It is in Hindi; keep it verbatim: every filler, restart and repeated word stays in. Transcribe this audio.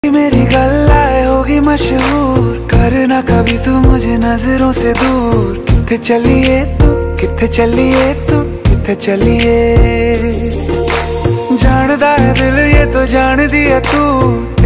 मेरी गल्लाए होगी मशहूर, करना कभी तू मुझे नजरों से दूर। किथे चलिए तू, किथे चलिए तू, किथे चलिए। जानदा है दिल ये तो जान दिया तू।